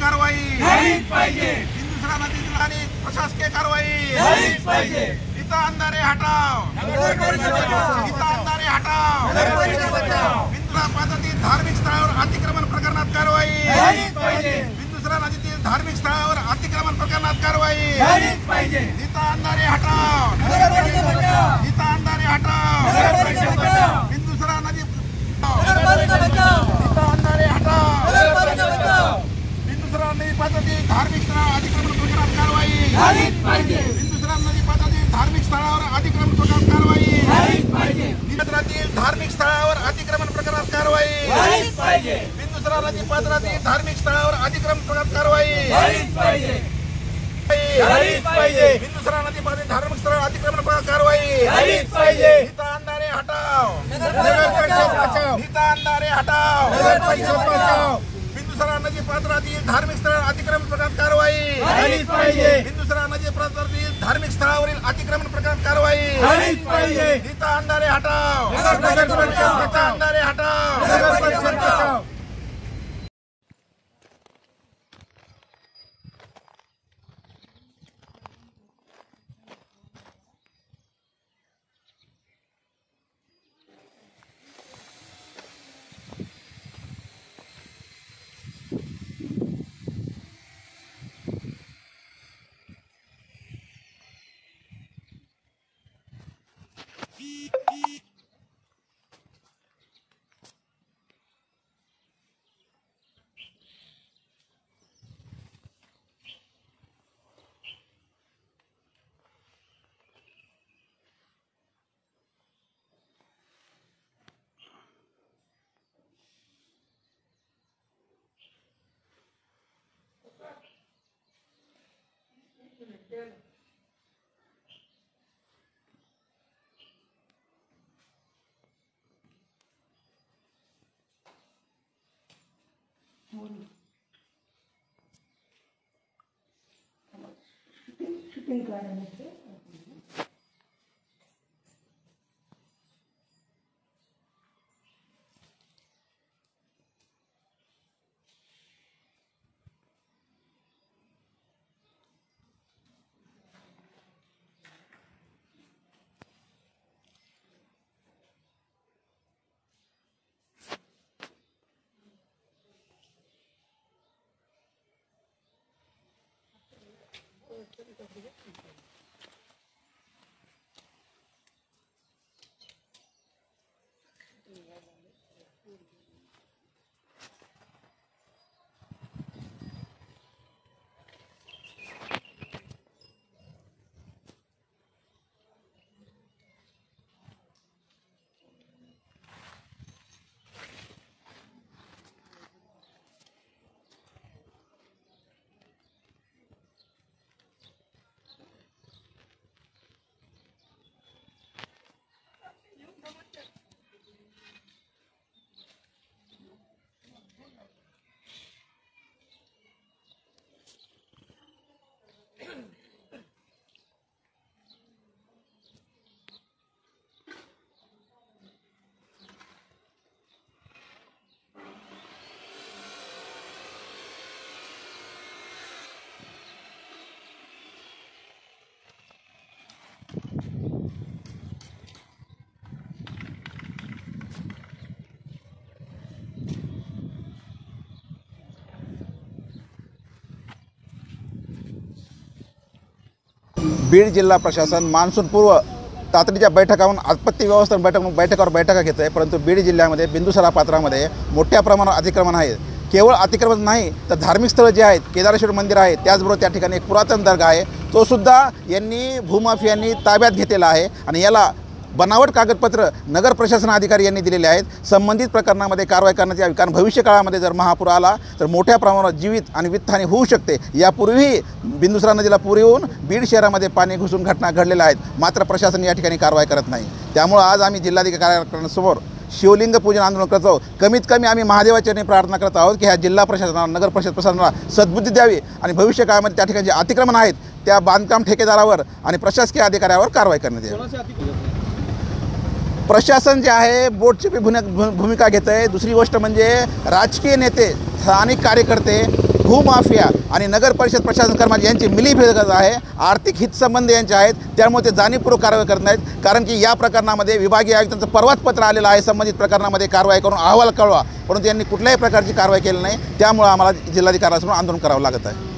कारवाई झालीच पाहिजे, हिंदुस्थान नदीतील आणि प्रशासकीय कारवाई झालीच पाहिजे, इथं अंधारे हटाव, नगर परिषद बचाव, इथं अंधारे हटाव, नगर परिषद बचाव, बिंदुसरा पात्रातील धार्मिक स्थळावर अतिक्रमण प्रकरणात कारवाई झालीच पाहिजे, बिंदुसरा नदीतील धार्मिक स्थळावर अतिक्रमण प्रकरणात कारवाई झालीच पाहिजे, इथं अंधारे हटाव, नगर परिषद बचाव, इथं अंधारे हटाव, नगर परिषद बचाव, बिंदुसरा नदी नगर परिषद बचाव, इथं अंधारे हटाव, नगर परिषद बचाव, बिंदुसरा नदी पात्रातील धार्मिक स्थळावर अतिक्रमण प्रकरणात कारवाई झालीच पाहिजे, बिंदुसरा नदी पात्रातील धार्मिक स्थळावर अतिक्रमण प्रकरणात कारवाई झालीच पाहिजे, बिंदुसरातील धार्मिक स्थळावर अतिक्रमण प्रकरणात कारवाई झालीच पाहिजे, बिंदुसरा नदी पात्रातील धार्मिक स्थळावर अतिक्रमण प्रकरणात कारवाई झालीच पाहिजे, झालीच पाहिजे, बिंदुसरा नदी पात्रातील धार्मिक स्थळावर अतिक्रमण प्रकरणात कारवाई झालीच पाहिजे, इथं अंधारे हटाव, नगर परिषद बचाव, इथं अंधारे हटाव, नगर परिषद बचाव, बिंदुसरा नदी पात्रातील धार्मिक स्थळावर अतिक्रमण प्रकरणात कारवाई झालीच पाहिजे, बिंदुसरा नदी पात्रातील धार्मिक स्थळावरील अतिक्रमण प्रकरणात कारवाई झालीच पाहिजे, इथं अंधारे हटाव, नगर परिषद बचाव, इथं अंधारे हटाव. नगर परिषद बचाव. शूटिंग करायला बीड जिल्हा प्रशासन मान्सूनपूर्व तातडीच्या बैठकावरून आपत्ती व्यवस्थापन बैठका घेत आहे, परंतु बीड जिल्ह्यामध्ये बिंदुसरा पात्रामध्ये मोठ्या प्रमाणावर अतिक्रमण आहे. केवळ अतिक्रमण नाही तर धार्मिक स्थळं जे आहेत, केदारेश्वर मंदिर आहे, त्याचबरोबर त्या ठिकाणी एक पुरातन दर्गा आहे, तो सुद्धा यांनी भूमाफियांनी ताब्यात घेतलेला आहे आणि याला बनावट कागदपत्र नगर प्रशासन अधिकारी यांनी दिलेले आहेत. संबंधित प्रकरणामध्ये कारवाई करण्यात यावी, कारण भविष्य काळामध्ये जर महापूर आला तर मोठ्या प्रमाणावर जीवित आणि वित्तहानी होऊ शकते. यापूर्वी बिंदुसरा नदीला पूर येऊन बीड शहरामध्ये पाणी घुसून घटना घडलेल्या आहेत, मात्र प्रशासन या ठिकाणी कारवाई करत नाही. त्यामुळे आज आम्ही जिल्हाधिकारी कार्यालयासमोर शिवलिंग पूजन आंदोलन करत आहोत. कमीत कमी आम्ही महादेवाचरणी प्रार्थना करत आहोत की ह्या जिल्हा प्रशासनाला, नगर परिषद प्रशासनाला सद्बुद्धी द्यावी आणि भविष्य काळामध्ये त्या ठिकाणी जे अतिक्रमण आहेत त्या बांधकाम ठेकेदारावर आणि प्रशासकीय अधिकाऱ्यावर कारवाई करण्यात यावी. प्रशासन जे आहे बोटची भूमिका घेत आहे. दुसरी गोष्ट म्हणजे राजकीय नेते, स्थानिक कार्यकर्ते भूमाफिया आणि नगर परिषद प्रशासन कर्मचारी यांची मिलीभगत आहे, आर्थिक हितसंबंध यांचे आहेत, त्यामुळे ते जाणीवपूर्वक कारवाई करत नाहीत। कारण की या प्रकरणामध्ये विभागीय आयुक्तांचं परवाच पत्र आलेलं आहे, संबंधित प्रकरणामध्ये कारवाई करून अहवाल कळवा, परंतु यांनी कुठल्याही प्रकारची कारवाई केली नाही। त्यामुळे आम्हाला जिल्हाधिकाऱ्यांसमोर आंदोलन करावं लागत आहे।